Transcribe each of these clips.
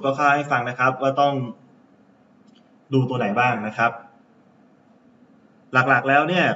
ก็ค่าให้ฟังนะครับว่าต้องดูตัวไหนบ้างนะครับหลักๆแล้วเนี่ย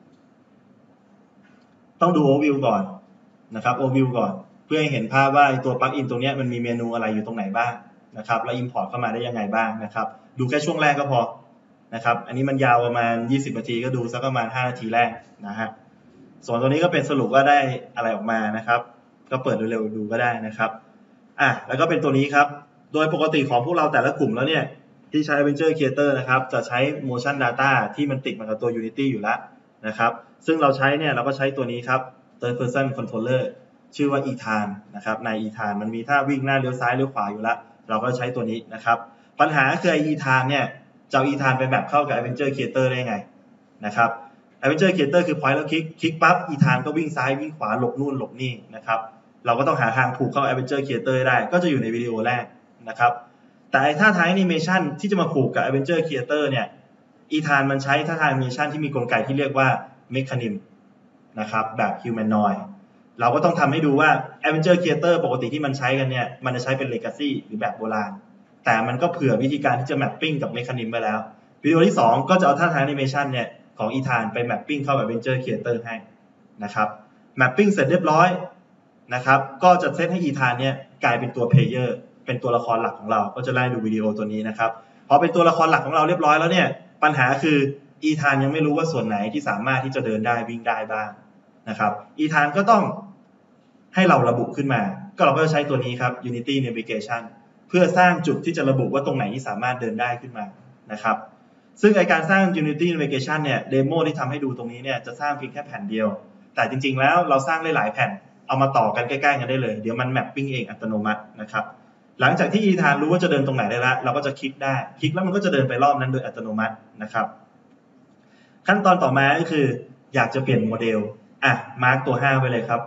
ต้องดู overview ก่อนนะครับ overview ก่อนเพื่อให้เห็นภาพว่าตัวปลั๊กอินตัวนี้มันมีเมนูอะไรอยู่ตรงไหนบ้างนะครับแล้ว import เข้ามาได้ยังไงบ้างนะครับดูแค่ช่วงแรกก็พอนะครับอันนี้มันยาวประมาณ20นาทีก็ดูสักประมาณ5นาทีแรกนะฮะส่วนตัวนี้ก็เป็นสรุปว่าได้อะไรออกมานะครับก็เปิดเร็วๆดูก็ได้นะครับแล้วก็เป็นตัวนี้ครับโดยปกติของพวกเราแต่ละกลุ่มแล้วเนี่ยที่ใช้ Adventure Creator นะครับจะใช้ Motion Data ที่มันติดมากับตัว Unity อยู่แล้วนะครับซึ่งเราใช้เนี่ยเราก็ใช้ตัวนี้ครับ Third Person Controller ชื่อว่า e-tran นะครับใน e-tran มันมีท่าวิ่งหน้าเลี้ยวซ้ายเลี้ยวขวาอยู่แล้วเราก็ใช้ตัวนี้นะครับปัญหาคือ e-tran เนี่ยจะเอา e-tran ไปแบบเข้ากับ Adventure Creator ได้ไงนะครับ Adventure Creator คือ point แล้วคลิกปั๊บ e-tran ก็วิ่งซ้ายวิ่งขวาหลบนู่นหลบนี่นะครับเราก็ต้องหาทางผูกเข้า Adventure Creator ได้ก็จะอยู่ในวิดีโอแรกนะครับแต่ท่าทางแอนิเมชันที่จะมาผูกกับ Adventure Creator เนี่ย e-tran มันใช้ท่าทางแอนิเมชันที่มีกลไกที่เรียกว่า Mechanism นะครับแบบ Humanoid เราก็ต้องทำให้ดูว่า Adventure Creator ปกติที่มันใช้กันเนี่ยมันจะใช้เป็น Legacy หรือแบบโบราณแต่มันก็เผื่อวิธีการที่จะ Mapping กับ Mechanism ไปแล้ววิดีโอที่2ก็จะเอาท่าทางแอนิเมชันเนี่ยของ e-tran ไป Mapping เข้ากับ Adventure Creator ให้นะครับ Mapping เสร็จเรียบร้อยนะครับก็จะเซตให้ e-tran เนี่ยกลายเป็นตัว Player เป็นตัวละครหลักของเราก็จะไล่ดูวิดีโอตัวนี้นะครับพอเป็นตัวละครหลักของเราเรียบร้อยแล้วเนี่ยปัญหาคือ e-tran ยังไม่รู้ว่าส่วนไหนที่สามารถที่จะเดินได้วิ่งได้บ้างนะครับ e-tran ก็ต้องให้เราระบุขึ้นมาก็เราก็จะใช้ตัวนี้ครับ Unity Navigation เพื่อสร้างจุดที่จะระบุว่าตรงไหนที่สามารถเดินได้ขึ้นมานะครับซึ่งการสร้าง Unity Navigation เนี่ยเดโมที่ทำให้ดูตรงนี้เนี่ยจะสร้างเพียงแค่แผ่นเดียวแต่จริงๆแล้วเราสร้างได้หลายแผ่นเอามาต่อกันใกล้ๆกันได้เลยเดี๋ยวมัน Mapping เองอัตโนมัตินะครับหลังจากที่ e-tran รู้ว่าจะเดินตรงไหนได้แล้วเราก็จะคลิกได้คลิกแล้วมันก็จะเดินไปรอบนั้นโดยอัตโนมัตินะครับขั้นตอนต่อมาก็คืออยากจะเปลี่ยนโมเดลมาร์กตัว5ไว้เลยครับ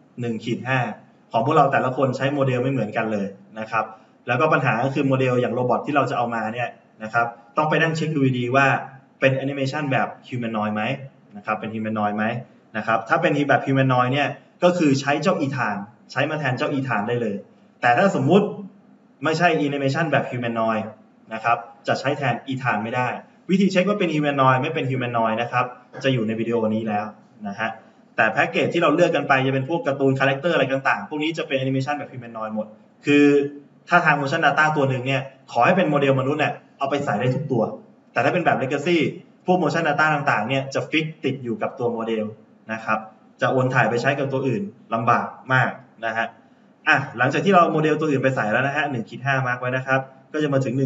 1-5 ของพวกเราแต่ละคนใช้โมเดลไม่เหมือนกันเลยนะครับแล้วก็ปัญหาก็คือโมเดลอย่างโรบอทที่เราจะเอามาเนี่ยนะครับต้องไปนั่งเช็คดูดีว่าเป็นแอนิเมชันแบบ humanoid ไหมนะครับเป็น humanoid ไหมนะครับถ้าเป็นแบบ humanoid เนี่ยก็คือใช้เจ้า e-tran ใช้มาแทนเจ้า e-tran ได้เลยแต่ถ้าสมมุติไม่ใช่ animation แบบ humanoid นะครับจะใช้แทน e-tran ไม่ได้วิธีเช็คว่าเป็น humanoid ไม่เป็น humanoid นะครับจะอยู่ในวิดีโอนี้แล้วนะฮะแต่แพ็กเกจที่เราเลือกกันไปจะเป็นพวกการ์ตูนคาแรคเตอร์อะไรต่างๆพวกนี้จะเป็นแอนิเมชันแบบ humanoid หมดคือถ้าทาง motion data ตัวหนึ่งเนี่ยขอให้เป็นโมเดลมนุษย์เนี่ยเอาไปใส่ได้ทุกตัวแต่ถ้าเป็นแบบ legacy พวก motion data ต่างๆเนี่ยจะฟิกติดอยู่กับตัวโมเดลนะครับจะโอนถ่ายไปใช้กับตัวอื่นลำบากมากนะฮะหลังจากที่เราโมเดลตัวอื่นไปใส่แล้วนะฮะ 1-5 มาร์กไว้นะครับก็จะมาถึง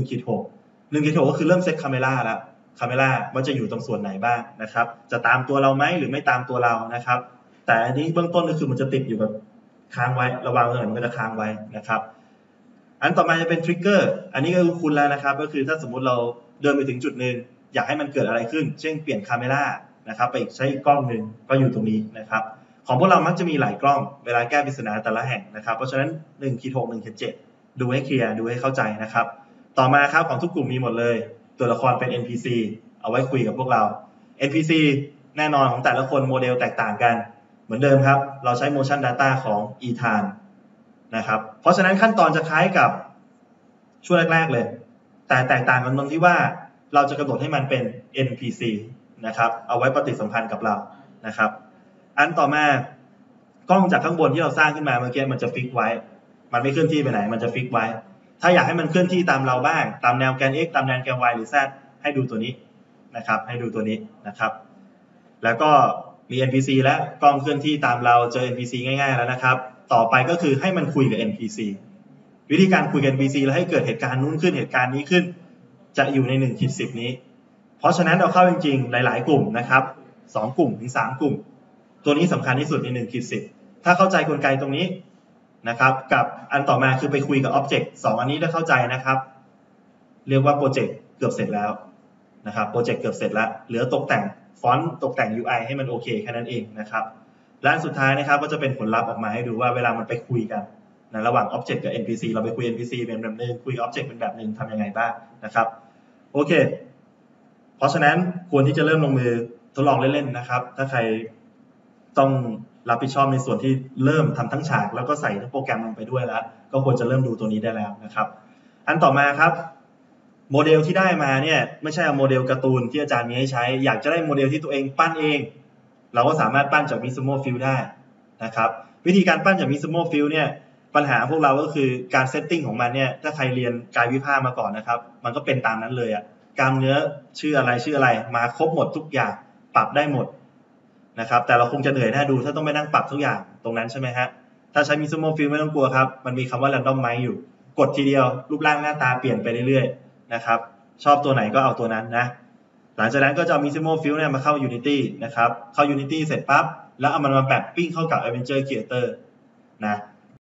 1-6 ก็คือเริ่มเซตคาเมล่าแล้วคาเมล่าว่าจะอยู่ตรงส่วนไหนบ้างนะครับจะตามตัวเราไหมหรือไม่ตามตัวเรานะครับแต่อันนี้เบื้องต้นก็คือมันจะติดอยู่กับค้างไว้ระวังเลยมันก็จะค้างไว้นะครับอันต่อมาจะเป็นทริกเกอร์อันนี้ก็คือคุณแล้วนะครับก็คือถ้าสมมุติเราเดินไปถึงจุดหนึ่งอยากให้มันเกิดอะไรขึ้นเช่นเปลี่ยนคาเมล่านะครับไปใช้อีกกล้องหนึ่งก็อยู่ตรงนี้นะครับของพวกเรามักจะมีหลายกล้องเวลาแก้ปริศนาแต่ละแห่งนะครับเพราะฉะนั้น 1-6 1-7 ดูให้เคลียร์ดูให้เข้าใจนะครับต่อมาครับของทุกกลุ่มมีหมดเลยตัวละครเป็น NPC เอาไว้คุยกับพวกเรา NPC แน่นอนของแต่ละคนโมเดลแตกต่างกันเหมือนเดิมครับเราใช้ Motion Data ของ e-tran นะครับเพราะฉะนั้นขั้นตอนจะคล้ายกับช่วงแรกๆเลยแต่แตกต่างกันตรงที่ว่าเราจะกำหนดให้มันเป็น NPC นะครับเอาไว้ปฏิสัมพันธ์กับเรานะครับอันต่อมากล้องจากข้างบนที่เราสร้างขึ้นมาเมื่อกี้มันจะฟิกไว้มันไม่เคลื่อนที่ไปไหนมันจะฟิกไว้ถ้าอยากให้มันเคลื่อนที่ตามเราบ้างตามแนวแกน x ตามแนวแกน y หรือ z ให้ดูตัวนี้นะครับให้ดูตัวนี้นะครับแล้วก็มี NPC และกล้องเคลื่อนที่ตามเราเจอ NPC ง่ายๆแล้วนะครับต่อไปก็คือให้มันคุยกับ NPC วิธีการคุยกับ NPC แล้วให้เกิดเหตุการณ์นู้นขึ้นเหตุการณ์นี้ขึ้นจะอยู่ใน 1-10 นี้เพราะฉะนั้นเราเข้าจริงๆหลายๆกลุ่มนะครับ2 กลุ่มถึง 3 กลุ่มตัวนี้สำคัญที่สุดใน 1-10 ถ้าเข้าใจกลไกตรงนี้นะครับกับอันต่อมาคือไปคุยกับ Object 2 อันนี้ถ้าเข้าใจนะครับเรียกว่าโปรเจกต์เกือบเสร็จแล้วนะครับโปรเจกต์เกือบเสร็จแล้วเหลือตกแต่งฟอนต์ตกแต่ง UI ให้มันโอเคแค่นั้นเองนะครับและอันสุดท้ายนะครับก็จะเป็นผลลัพธ์ออกมาให้ดูว่าเวลามันไปคุยกันนะระหว่าง Object กับ NPC เราไปคุย NPC เป็นแบบนึงคุย Object เป็นแบบนึงทำยังไงบ้างนะครับโอเคเพราะฉะนั้นควรที่จะเริ่มลงมือทดลองเล่นๆนะครับถ้าใครต้องรับผิดชอบในส่วนที่เริ่มทำทั้งฉากแล้วก็ใส่ทั้งโปรแกรมลงไปด้วยแล้วก็ควรจะเริ่มดูตัวนี้ได้แล้วนะครับอันต่อมาครับโมเดลที่ได้มาเนี่ยไม่ใช่เอาโมเดลการ์ตูนที่อาจารย์มีให้ใช้อยากจะได้โมเดลที่ตัวเองปั้นเองเราก็สามารถปั้นจาก Mismo Fill ได้นะครับวิธีการปั้นจาก Mismo Fill เนี่ยปัญหาพวกเราก็คือการเซตติ้งของมันเนี่ยถ้าใครเรียนกายวิภาคมาก่อนนะครับมันก็เป็นตามนั้นเลยอะกล้ามเนื้อชื่ออะไรมาครบหมดทุกอย่างปรับได้หมดนะครับแต่เราคงจะเหนื่อยน่าดูถ้าต้องไปนั่งปรับทุกอย่างตรงนั้นใช่ไหมฮะถ้าใช้ Mismo Fill ไม่ต้องกลัวครับมันมีคำว่า Randomize อยู่กดทีเดียวรูปร่างหน้าตาเปลี่ยนไปเรื่อยๆนะครับชอบตัวไหนก็เอาตัวนั้นนะหลังจากนั้นก็จะเอา Mismo Fill เนี่ยมาเข้า Unity นะครับเข้า Unity เสร็จปั๊บแล้วเอามันมาแปะปิ้งเข้ากับ Adventure Creator นะ